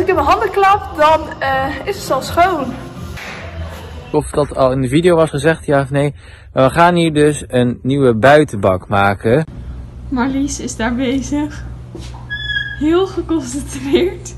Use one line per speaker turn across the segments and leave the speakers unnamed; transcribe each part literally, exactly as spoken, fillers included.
ik in mijn handen klap, dan uh, is het al schoon.
Of dat al in de video was gezegd, ja of nee. Maar we gaan hier dus een nieuwe buitenbak maken.
Marlies is daar bezig. Heel geconcentreerd.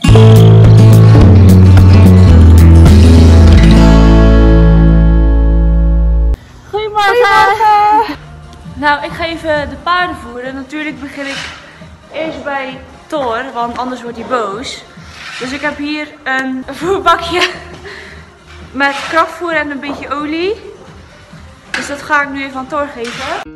Goedemorgen!
Nou, ik ga even de paarden voeren. Natuurlijk begin ik eerst bij Thor, want anders wordt hij boos. Dus ik heb hier een voerbakje met krachtvoer en een beetje olie. Dus dat ga ik nu even aan Thor geven.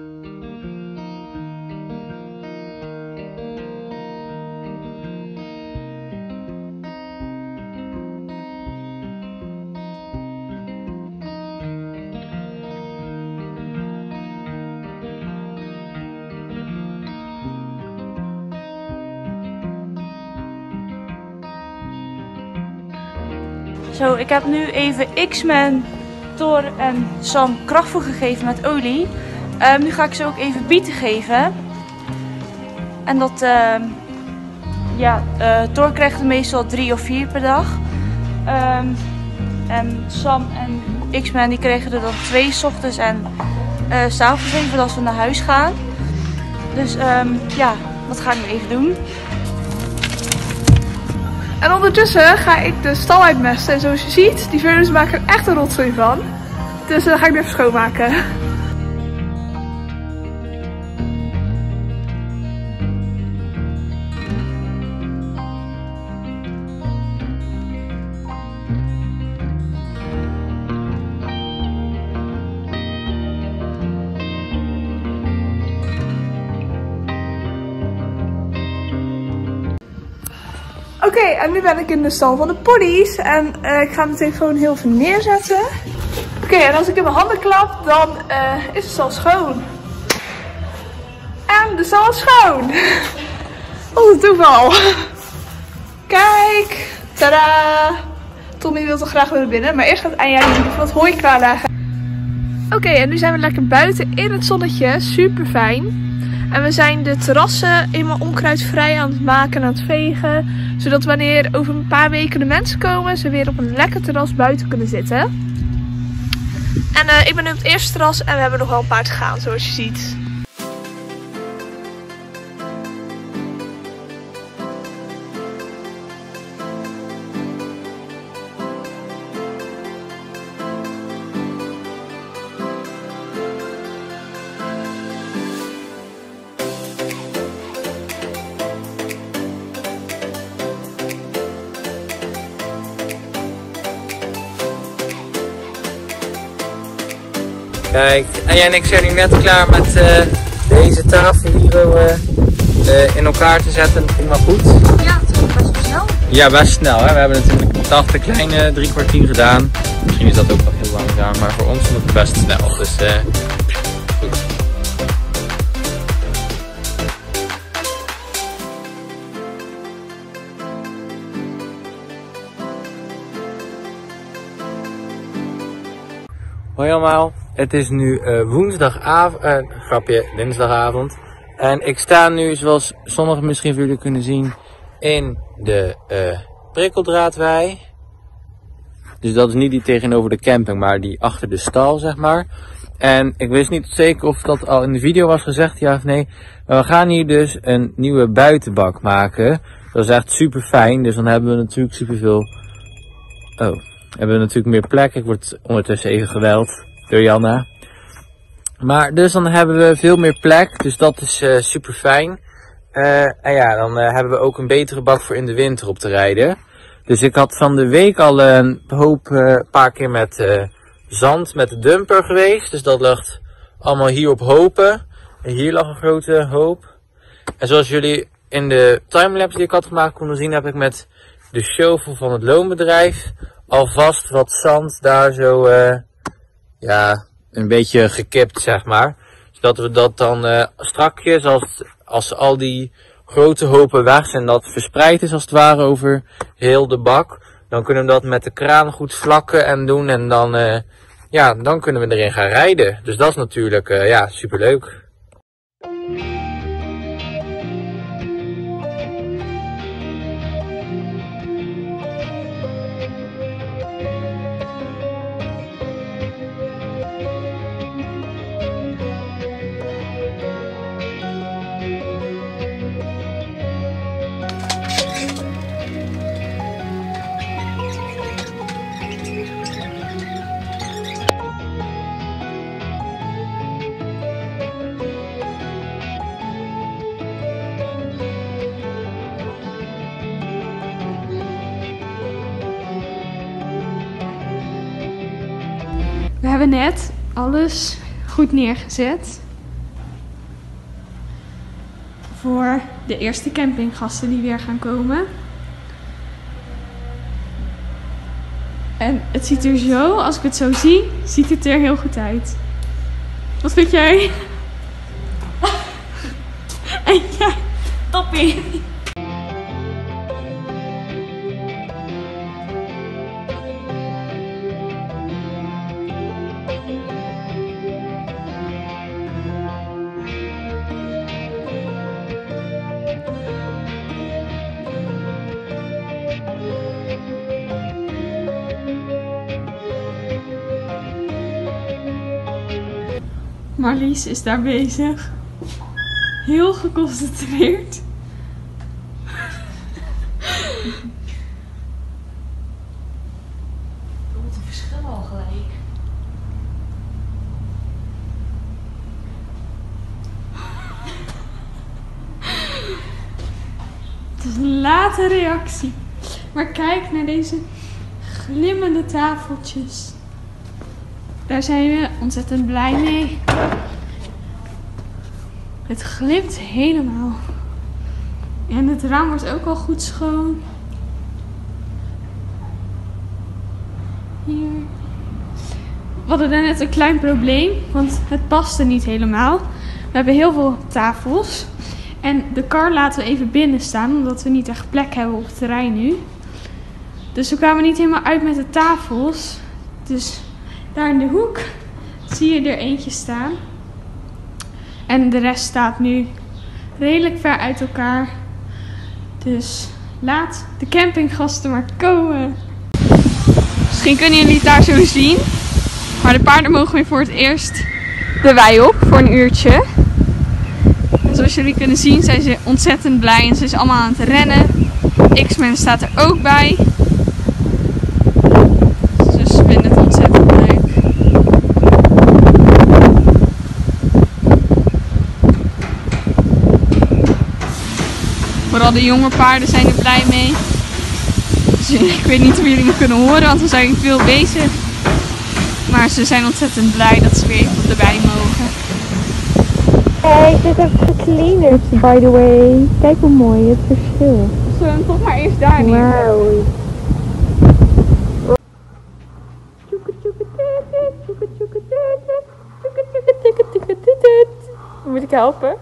Zo, ik heb nu even X-Men, Thor en Sam krachtvoer gegeven met olie. Um, nu ga ik ze ook even bieten geven. En dat, uh, ja, uh, Thor krijgt er meestal drie of vier per dag. Um, en Sam en X-Men die kregen er dan twee 's ochtends en uh, 's avonds even als we naar huis gaan. Dus um, ja, dat ga ik nu even doen.
En ondertussen ga ik de stal uitmesten. En zoals je ziet, die veulens maken er echt een rotzooi van. Dus dan uh, ga ik nu even schoonmaken. Oké, okay, en nu ben ik in de stal van de ponies en uh, ik ga mijn telefoon heel even neerzetten. Oké, okay, en als ik in mijn handen klap, dan uh, is de stal schoon. En de stal is schoon. Wat een toeval. Kijk, tada. Tommy wil toch graag weer naar binnen, maar eerst gaat Anja even wat hooi klaarleggen. Oké, okay, en nu zijn we lekker buiten in het zonnetje, super fijn. En we zijn de terrassen helemaal onkruidvrij aan het maken en aan het vegen. Zodat wanneer over een paar weken de mensen komen, ze weer op een lekker terras buiten kunnen zitten. En uh, ik ben nu op het eerste terras en we hebben nog wel een paar te gaan, zoals je ziet.
Kijk, en jij en ik zijn nu net klaar met uh, deze tafel hier uh, uh, in elkaar te zetten. Dat ging wel goed.
Ja, het ging best wel snel.
Ja, best snel. Hè? We hebben natuurlijk tachtig kleine drie kwartier gedaan. Misschien is dat ook wel heel lang gedaan, maar voor ons ging het best snel. Dus uh, goed. Hoi allemaal, het is nu uh, woensdagavond, uh, grapje, dinsdagavond. En ik sta nu, zoals sommigen misschien van jullie kunnen zien, in de uh, prikkeldraadwei. Dus dat is niet die tegenover de camping, maar die achter de stal, zeg maar. En ik wist niet zeker of dat al in de video was gezegd, ja of nee. Maar we gaan hier dus een nieuwe buitenbak maken. Dat is echt super fijn, dus dan hebben we natuurlijk super veel... Oh. Hebben we natuurlijk meer plek. Ik word ondertussen even geweld door Janna. Maar dus dan hebben we veel meer plek. Dus dat is uh, super fijn. Uh, en ja, dan uh, hebben we ook een betere bak voor in de winter op te rijden. Dus ik had van de week al een hoop, een uh, paar keer met uh, zand met de dumper geweest. Dus dat lag allemaal hier op hopen. En hier lag een grote hoop. En zoals jullie in de timelapse die ik had gemaakt konden zien, heb ik met de shovel van het loonbedrijf alvast wat zand daar zo, uh, ja, een beetje gekipt, zeg maar. Zodat we dat dan uh, strakjes, als, als al die grote hopen weg zijn, dat verspreid is als het ware over heel de bak. Dan kunnen we dat met de kraan goed vlakken en doen en dan, uh, ja, dan kunnen we erin gaan rijden. Dus dat is natuurlijk, uh, ja, superleuk.
hebben net alles goed neergezet. Voor de eerste campinggasten die weer gaan komen. En het ziet er zo, als ik het zo zie, ziet het er heel goed uit. Wat vind jij? En jij? Toppie! Marlies is daar bezig. Heel geconcentreerd.
Wat een verschil al gelijk.
Het is een late reactie. Maar kijk naar deze glimmende tafeltjes. Daar zijn we ontzettend blij mee. Het glimt helemaal. En het raam wordt ook al goed schoon. Hier. We hadden daarnet een klein probleem, want het paste niet helemaal. We hebben heel veel tafels. En de kar laten we even binnen staan, omdat we niet echt plek hebben op het terrein nu. Dus we kwamen niet helemaal uit met de tafels. Dus daar in de hoek zie je er eentje staan. En de rest staat nu redelijk ver uit elkaar. Dus laat de campinggasten maar komen. Misschien kunnen jullie het daar zo zien. Maar de paarden mogen weer voor het eerst de wei op voor een uurtje. En zoals jullie kunnen zien zijn ze ontzettend blij en ze is allemaal aan het rennen. X-Men staat er ook bij. Dus ze vinden het ontzettend leuk. Vooral de jonge paarden zijn er blij mee. Dus ik weet niet of jullie me kunnen horen, want we zijn veel bezig. Maar ze zijn ontzettend blij dat ze weer even op de wei mogen.
Kijk, dit heb ik gecleanerd, by the way. Kijk hoe mooi het verschil.
Zullen we hem toch maar eerst daar neer?
Wauw. Moet ik helpen?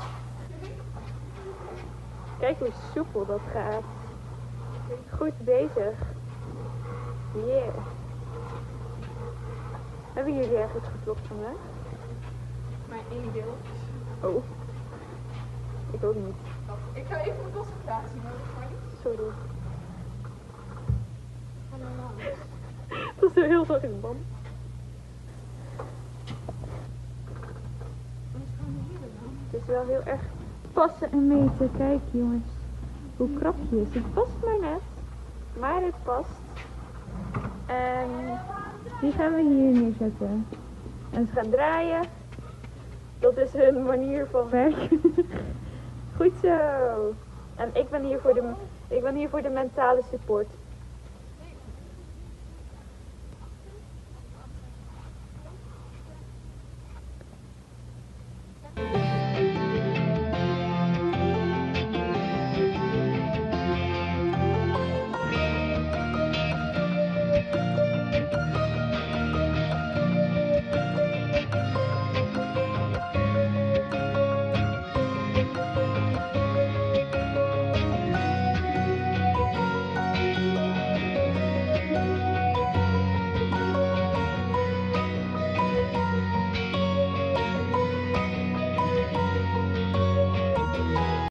Kijk hoe soepel dat gaat. Goed bezig. Yeah. Hebben jullie ergens geklopt vandaag?
Mijn één deel.
Oh. Ik ook niet.
Ik ga even mijn concentratie nodig.
Sorry. Dat is wel heel zacht in de band. Het is wel heel erg passen en meten. Kijk jongens, hoe krapjes. Het past maar net, maar het past. En die gaan we hier neerzetten. En ze gaan draaien. Dat is hun manier van werken. Goed zo. En ik ben hier voor de, ik ben hier voor de mentale support.